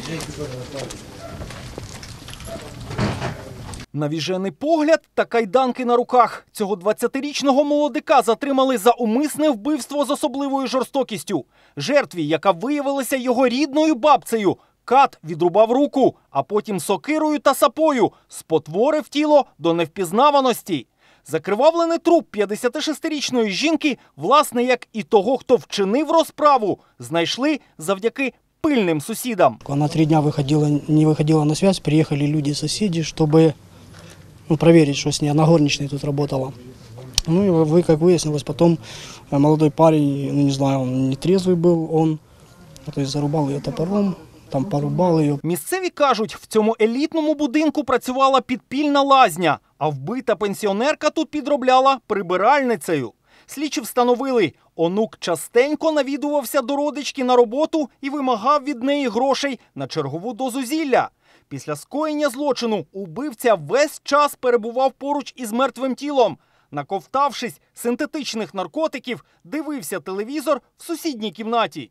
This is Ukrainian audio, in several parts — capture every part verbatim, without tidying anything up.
Навіжений погляд та кайданки на руках. Цього двадцятирічного молодика затримали за умисне вбивство з особливою жорстокістю. Жертві, яка виявилася його рідною бабцею, кат відрубав руку, а потім сокирою та сапою спотворив тіло до невпізнаваності. Закривавлений труп п'ятдесятишестирічної жінки, власне, як і того, хто вчинив розправу, знайшли завдяки пильним сусідам. Она три дня выходила, не выходила на связь, приехали люди-соседи, чтобы ну, проверить, что с ней. Она горничной тут работала. Ну и вы, как выяснилось, потом молодой парень, ну не знаю, он нетрезвый был, он то есть, зарубал ее топором, там порубал ее. Місцеві кажуть, в цьому елітному будинку працювала підпільна лазня, а вбита пенсіонерка тут підробляла прибиральницею. Слідчі встановили, онук частенько навідувався до родички на роботу і вимагав від неї грошей на чергову дозу зілля. Після скоєння злочину убивця весь час перебував поруч із мертвим тілом. Наковтавшись синтетичних наркотиків, дивився телевізор в сусідній кімнаті.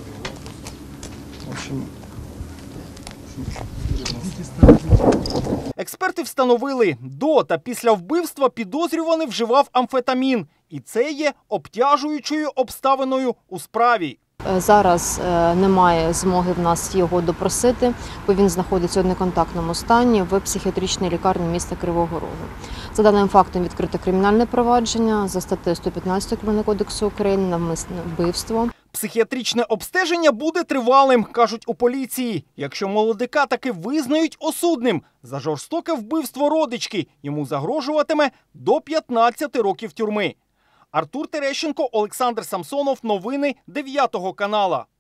Експерти встановили, до та після вбивства підозрюваний вживав амфетамін. І це є обтяжуючою обставиною у справі. Зараз немає змоги в нас його допросити, бо він знаходиться у неконтактному стані в психіатричній лікарні міста Кривого Рогу. За даним фактом відкрите кримінальне провадження за статтею сто п'ятнадцять Кримінального кодексу України «Навмисне вбивство». Психіатричне обстеження буде тривалим, кажуть у поліції. Якщо молодика таки визнають осудним за жорстоке вбивство родички, йому загрожуватиме до п'ятнадцяти років тюрми. Артур Терещенко, Олександр Самсонов. Новини дев'ятого каналу.